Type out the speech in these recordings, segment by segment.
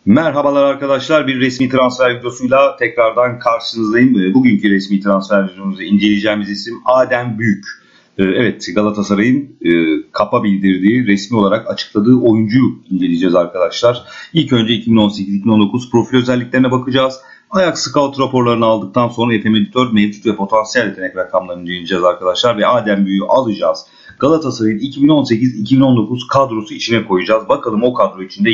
Merhabalar arkadaşlar, bir resmi transfer videosuyla tekrardan karşınızdayım. Bugünkü resmi transfer videomuzu inceleyeceğimiz isim Adem Büyük. Evet, Galatasaray'ın kapa bildirdiği, resmi olarak açıkladığı oyuncuyu inceleyeceğiz arkadaşlar. İlk önce 2018-2019 profil özelliklerine bakacağız. Ajax Scout raporlarını aldıktan sonra FM Editör mevcut ve potansiyel yetenek rakamlarını inceleyeceğiz arkadaşlar ve Adem Büyük'ü alacağız. Galatasaray'ın 2018-2019 kadrosu içine koyacağız. Bakalım o kadro içinde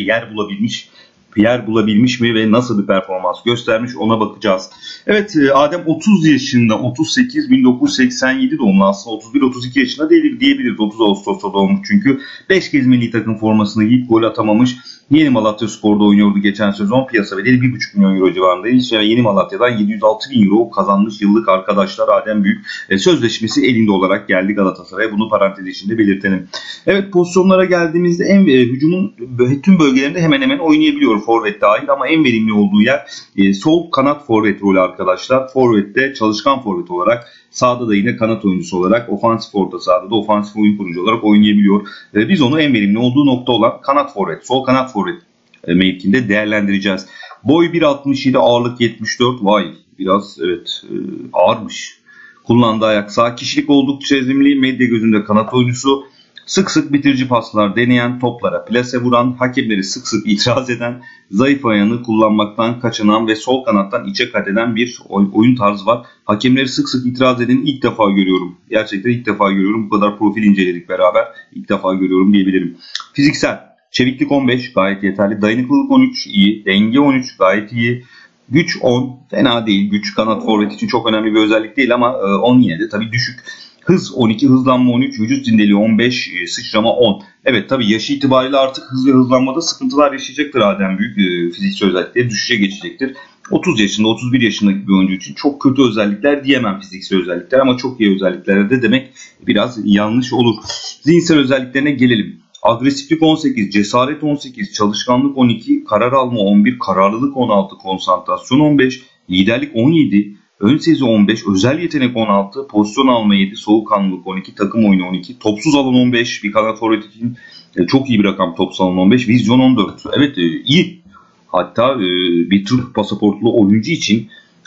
yer bulabilmiş mi ve nasıl bir performans göstermiş ona bakacağız. Evet, Adem 30 yaşında, 38 1987 doğumlu, aslında 31-32 yaşında değil diyebiliriz. 30 Ağustos'ta doğmuş çünkü 5 kez milli takım formasını giyip gol atamamış. Yeni Malatyaspor'da oynuyordu geçen sezon. Piyasa bedeli 1,5 milyon euro civarındaydı. Yeni Malatya'dan 706 bin euro kazanmış yıllık arkadaşlar Adem Büyük. Sözleşmesi elinde olarak geldi Galatasaray'a. Bunu parantez içinde belirtelim. Evet, pozisyonlara geldiğimizde hücumun tüm bölgelerinde hemen hemen oynayabiliyor forvet dahil, ama en verimli olduğu yer sol kanat forvet rolü arkadaşlar. Forvette çalışkan forvet olarak, sağda da yine kanat oyuncusu olarak, ofansif orta sahada da ofansif oyun kurucu olarak oynayabiliyor. Biz onu en verimli olduğu nokta olan kanat forvet, sol kanat forvet mevkinde değerlendireceğiz. Boy 1.67, ağırlık 74. Vay, biraz evet ağırmış. Kullandığı ayak sağ. Kişilik oldukça ezimli, medya gözünde kanat oyuncusu. Sık sık bitirici paslar deneyen, toplara plase vuran, hakemleri sık sık itiraz eden, zayıf ayağını kullanmaktan kaçınan ve sol kanattan içe kat eden bir oyun tarzı var. Hakemleri sık sık itiraz edeni ilk defa görüyorum. Gerçekten ilk defa görüyorum. Bu kadar profil inceledik beraber. İlk defa görüyorum diyebilirim. Fiziksel. Çeviklik 15 gayet yeterli. Dayanıklılık 13 iyi. Denge 13 gayet iyi. Güç 10 fena değil. Güç kanat forvet için çok önemli bir özellik değil ama 10 yine de tabii düşük. Hız 12, hızlanma 13, vücut zindeliği 15, sıçrama 10. Evet, tabii yaşı itibariyle artık hız ve hızlanmada sıkıntılar yaşayacaktır Adem Büyük. Fiziksel özellikleri düşüşe geçecektir. 30 yaşında, 31 yaşındaki bir oyuncu için çok kötü özellikler diyemem fiziksel özellikler, ama çok iyi özellikler de demek biraz yanlış olur. Zihinsel özelliklerine gelelim. Agresiflik 18, cesaret 18, çalışkanlık 12, karar alma 11, kararlılık 16, konsantrasyon 15, liderlik 17, ön sezi 15, özel yetenek 16, pozisyon alma 7, soğukkanlılık 12, takım oyunu 12, topsuz alan 15, bir kanat forvet için çok iyi bir rakam topsuz alan 15, vizyon 14. Evet, iyi. Hatta bir Türk pasaportlu oyuncu için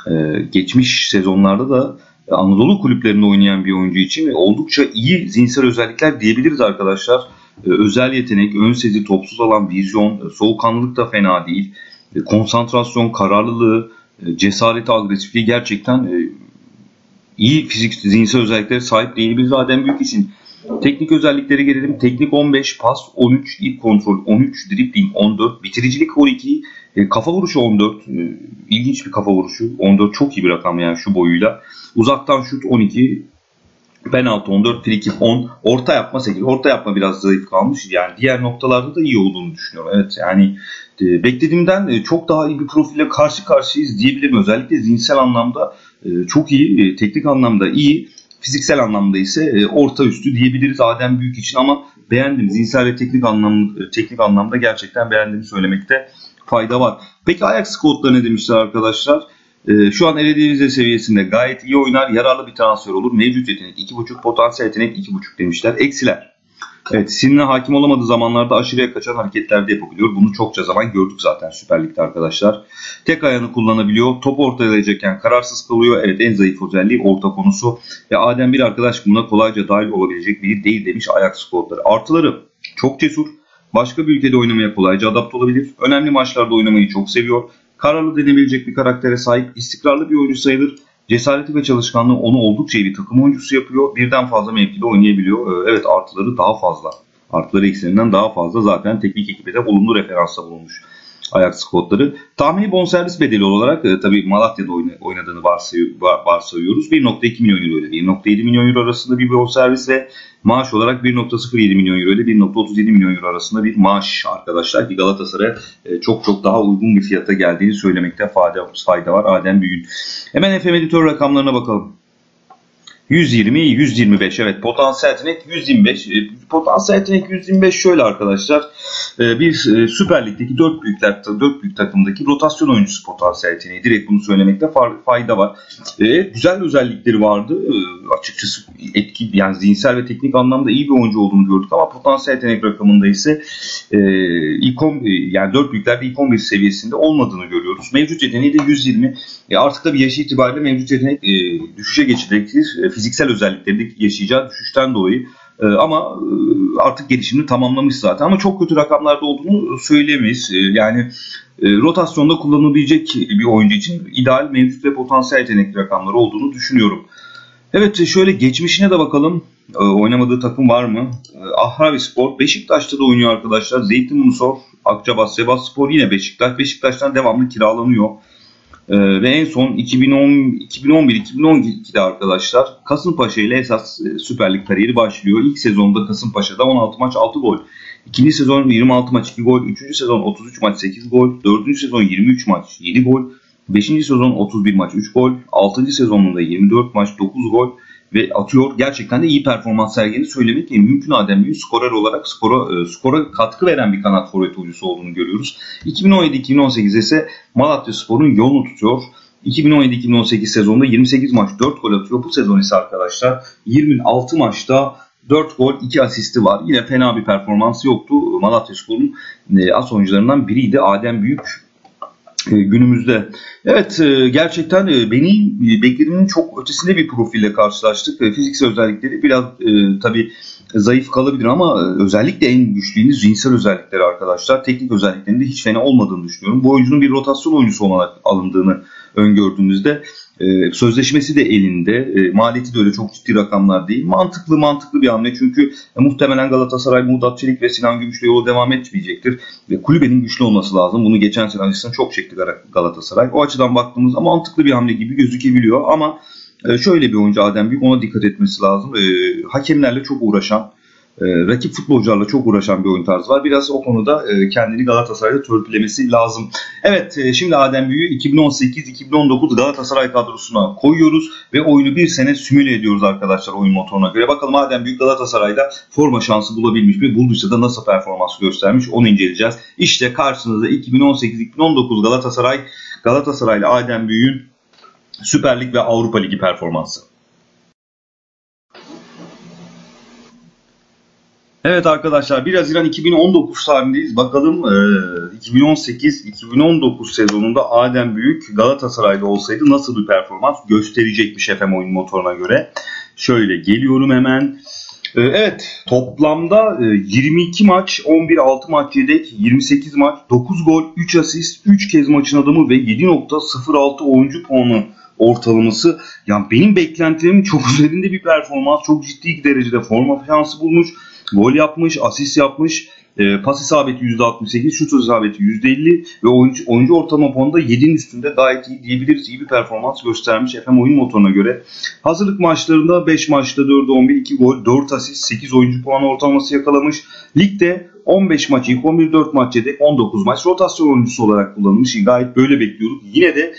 geçmiş sezonlarda da Anadolu kulüplerinde oynayan bir oyuncu için oldukça iyi zihinsel özellikler diyebiliriz arkadaşlar. Özel yetenek, ön sezi, topsuz alan, vizyon, soğukkanlılık da fena değil. Konsantrasyon, kararlılığı, cesareti, agresifliği gerçekten iyi zihinsel özelliklere sahip diyebiliriz Adem Büyük için. Teknik özellikleri gelelim. Teknik 15, pas 13, ip kontrol 13, dribbling 14, bitiricilik 12, kafa vuruşu 14. İlginç bir kafa vuruşu. 14 çok iyi bir rakam yani şu boyuyla. Uzaktan şut 12, penaltı 14, frikik 10, orta yapma 8. Orta yapma biraz zayıf kalmış. Yani diğer noktalarda da iyi olduğunu düşünüyorum. Evet, yani beklediğimden çok daha iyi bir profille karşı karşıyayız diyebilirim. Özellikle zihinsel anlamda çok iyi, teknik anlamda iyi, fiziksel anlamda ise orta üstü diyebiliriz Adem Büyük için, ama beğendim. Zihinsel ve teknik anlamda gerçekten beğendiğimi söylemekte fayda var. Peki Ajax Scout'ta ne demişler arkadaşlar? Şu an Eredivisie seviyesinde gayet iyi oynar, yararlı bir transfer olur. Mevcut yetenek 2.5, potansiyel yetenek 2.5 demişler. Eksiler. Evet, sinirine hakim olamadığı zamanlarda aşırıya kaçan hareketler de yapabiliyor. Bunu çokça zaman gördük zaten Süper Lig'de arkadaşlar. Tek ayağını kullanabiliyor. Top ortalayacakken kararsız kalıyor. Evet, en zayıf özelliği orta konusu. Ve Adem bir arkadaş buna kolayca dahil olabilecek biri değil demiş Ajax Scout'ları. Artıları çok cesur. Başka bir ülkede oynamaya kolayca adapte olabilir. Önemli maçlarda oynamayı çok seviyor. Kararlı denebilecek bir karaktere sahip, istikrarlı bir oyuncu sayılır. Cesareti ve çalışkanlığı onu oldukça iyi bir takım oyuncusu yapıyor. Birden fazla mevkide oynayabiliyor. Evet, artıları daha fazla. Artıları eksilerinden daha fazla. Zaten teknik ekibe de olumlu referansta bulunmuş Ajax Scout'ları. Tahmini bonservis bedeli olarak tabii Malatya'da oynadığını varsayıyoruz. 1.2 milyon euro ile 1.7 milyon euro arasında bir bonservis ve maaş olarak 1.07 milyon euro ile 1.37 milyon euro arasında bir maaş arkadaşlar, ki Galatasaray'a çok daha uygun bir fiyata geldiğini söylemekte fayda var Adem Büyük'ün. Hemen FM Editör rakamlarına bakalım. 120, 125, evet, potansiyel yetenek 125. Potansiyel yetenek 125 şöyle arkadaşlar. Bir Süper Lig'deki 4 büyük takımdaki rotasyon oyuncusu potansiyel yeteneği. Direkt bunu söylemekte fayda var. Güzel özellikleri vardı. Açıkçası yani zihinsel ve teknik anlamda iyi bir oyuncu olduğunu gördük ama potansiyel yetenek rakamında ise yani 4 büyüklerde ilk 11 seviyesinde olmadığını görüyoruz. Mevcut yeteneği de 120. Artık da bir yaşı itibariyle mevcut yetenek düşüşe geçecektir. Fiziksel özelliklerindeki yaşayacağı düşüşten dolayı. Ama artık gelişimini tamamlamış zaten. Ama çok kötü rakamlarda olduğunu söyleyemeyiz. Yani rotasyonda kullanılabilecek bir oyuncu için ideal mevcut ve potansiyel yetenekli rakamları olduğunu düşünüyorum. Evet, şöyle geçmişine de bakalım. Oynamadığı takım var mı? Ahravispor, Beşiktaş'ta da oynuyor arkadaşlar. Zeytinburnuspor, Akçabat, Sivasspor yine Beşiktaş. Beşiktaş'tan devamlı kiralanıyor. Ve en son 2011-2012'de arkadaşlar Kasımpaşa ile esas Süper Lig kariyeri başlıyor. İlk sezonda Kasımpaşa'da 16 maç 6 gol. İkinci sezon 26 maç 2 gol. Üçüncü sezon 33 maç 8 gol. Dördüncü sezon 23 maç 7 gol. Beşinci sezon 31 maç 3 gol. Altıncı sezonunda 24 maç 9 gol. Ve atıyor. Gerçekten de iyi performans sergilediğini söylemek mümkün. Adem Büyük skorer olarak skora katkı veren bir kanat forvet oyuncusu olduğunu görüyoruz. 2017-2018 ise Malatyaspor'un yolunu tutuyor. 2017-2018 sezonunda 28 maç 4 gol atıyor. Bu sezon ise arkadaşlar 26 maçta 4 gol 2 asisti var. Yine fena bir performansı yoktu. Malatyaspor'un as oyuncularından biriydi Adem Büyük. Günümüzde. Evet, gerçekten benim beklediğimin çok ötesinde bir profille karşılaştık. Fiziksel özellikleri biraz tabii zayıf kalabilir ama özellikle en güçlüğünü zihinsel özellikleri arkadaşlar. Teknik özelliklerinde hiç fena olmadığını düşünüyorum. Bu oyuncunun bir rotasyon oyuncusu olarak alındığını öngördüğünüzde sözleşmesi de elinde. Maliyeti de öyle çok ciddi rakamlar değil. Mantıklı bir hamle çünkü muhtemelen Galatasaray, Muğdat Çelik ve Sinan Gümüş'le yolu devam etmeyecektir. Ve kulübenin güçlü olması lazım. Bunu geçen sene acısını çok çekti Galatasaray. O açıdan baktığımızda mantıklı bir hamle gibi gözükebiliyor ama şöyle bir oyuncu Adem Büyük, ona dikkat etmesi lazım. Hakemlerle çok uğraşan, rakip futbolcularla çok uğraşan bir oyun tarzı var. Biraz o konuda kendini Galatasaray'da törpülemesi lazım. Evet, şimdi Adem Büyük'ü 2018-2019 Galatasaray kadrosuna koyuyoruz ve oyunu bir sene simüle ediyoruz arkadaşlar oyun motoruna göre. Bakalım Adem Büyük Galatasaray'da forma şansı bulabilmiş mi? Bulduysa da nasıl performans göstermiş? Onu inceleyeceğiz. İşte karşınızda 2018-2019 Galatasaray'la Adem Büyük'ün Süper Lig ve Avrupa Ligi performansı. Evet arkadaşlar, 1 Haziran 2019 tarihindeyiz. Bakalım 2018-2019 sezonunda Adem Büyük Galatasaray'da olsaydı nasıl bir performans gösterecekmiş FM oyun motoruna göre. Şöyle geliyorum hemen. Evet, toplamda 22 maç, 11-6 maç yedek, 28 maç, 9 gol, 3 asist, 3 kez maçın adamı ve 7.06 oyuncu puanı ortalaması. Yani benim beklentilerimin çok üzerinde bir performans. Çok ciddi derecede forma şansı bulmuş. Gol yapmış, asist yapmış, pas isabeti %68, şut isabeti %50 ve oyuncu ortalama puanı da 7'nin üstünde, gayet iyi diyebiliriz. İyi bir performans göstermiş FM oyun motoruna göre. Hazırlık maçlarında 5 maçta 4'e 11, 2 gol, 4 asist, 8 oyuncu puanı ortalaması yakalamış. Ligde 15 maç ilk 11, 4 maç yedek, 19 maç rotasyon oyuncusu olarak kullanılmış. Gayet böyle bekliyorduk. Yine de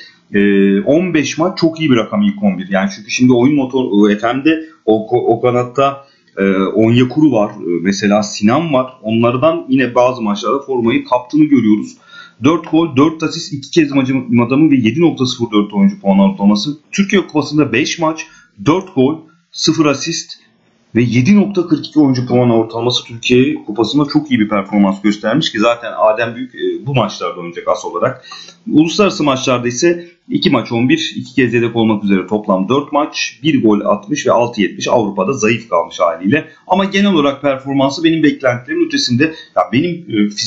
15 maç çok iyi bir rakam ilk 11. Yani çünkü şimdi oyun motor FM'de o kanatta Onyekuru var, mesela Sinan var. Onlardan yine bazı maçlarda formayı kaptığını görüyoruz. 4 gol, 4 asist, 2 kez maçın adamı ve 7.04 oyuncu puan ortalaması. Türkiye Kupası'nda 5 maç, 4 gol, 0 asist ve 7.42 oyuncu puan ortalaması Türkiye Kupası'nda çok iyi bir performans göstermiş ki zaten Adem Büyük bu maçlarda oynayacak as olarak. Uluslararası maçlarda ise 2 maç 11, 2 kez yedek olmak üzere toplam 4 maç, 1 gol atmış ve 6.70. Avrupa'da zayıf kalmış haliyle. Ama genel olarak performansı benim beklentilerimin ötesinde. Ya benim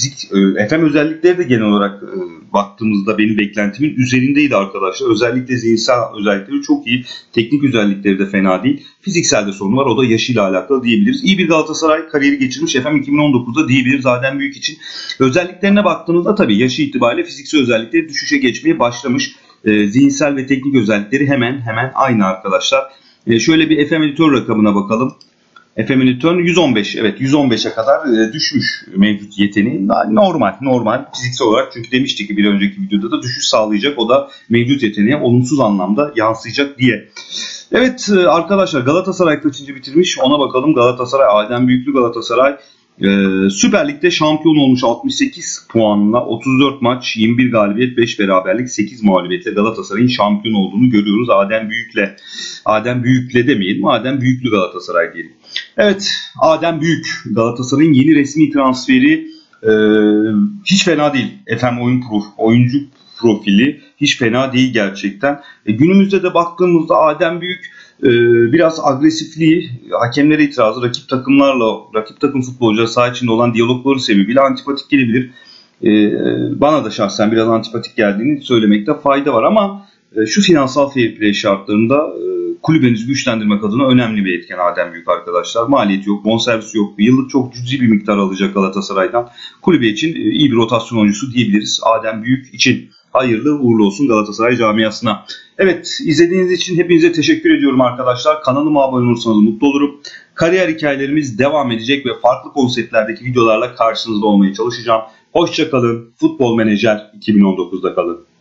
FM özellikleri de genel olarak baktığımızda benim beklentimin üzerindeydi arkadaşlar. Özellikle zihinsel özellikleri çok iyi. Teknik özellikleri de fena değil. Fiziksel de sorunu var. O da yaşıyla alakalı diyebiliriz. İyi bir Galatasaray kariyeri geçirmiş FM 2019'da diyebiliriz Adem Büyük için. Özelliklerine baktığımızda tabii yaşı itibariyle fiziksel özellikleri düşüşe geçmeye başlamış. Zihinsel ve teknik özellikleri hemen aynı arkadaşlar. Şöyle bir FM editör rakamına bakalım. FM editör 115, evet 115'e kadar düşmüş mevcut yeteneği. Normal fiziksel olarak, çünkü demiştik ki bir önceki videoda da düşüş sağlayacak. O da mevcut yeteneğe olumsuz anlamda yansıyacak diye. Evet arkadaşlar, Galatasaray kaçıncı bitirmiş ona bakalım. Galatasaray, Adem Büyüklü Galatasaray Süper Lig'de şampiyon olmuş 68 puanla, 34 maç, 21 galibiyet, 5 beraberlik, 8 mağlubiyetle Galatasaray'ın şampiyon olduğunu görüyoruz. Adem Büyük'le demeyelim, Adem Büyüklü Galatasaray diyelim. Evet, Adem Büyük Galatasaray'ın yeni resmi transferi hiç fena değil. Oyuncu profili hiç fena değil gerçekten. Günümüzde de baktığımızda Adem Büyük biraz agresifliği, hakemlere itirazı, rakip takım futbolcuları saha içinde olan diyalogları sebebiyle antipatik gelebilir. Bana da şahsen biraz antipatik geldiğini söylemekte fayda var ama şu finansal fair play şartlarında kulübenizi güçlendirmek adına önemli bir etken Adem Büyük arkadaşlar. Maliyeti yok, bonservisi yok. Yıllık çok cüzi bir miktar alacak Galatasaray'dan. Kulübe için iyi bir rotasyon oyuncusu diyebiliriz Adem Büyük için. Hayırlı uğurlu olsun Galatasaray camiasına. Evet, izlediğiniz için hepinize teşekkür ediyorum arkadaşlar. Kanalıma abone olursanız mutlu olurum. Kariyer hikayelerimiz devam edecek ve farklı konseptlerdeki videolarla karşınızda olmaya çalışacağım. Hoşça kalın. Futbol Menajer 2019'da kalın.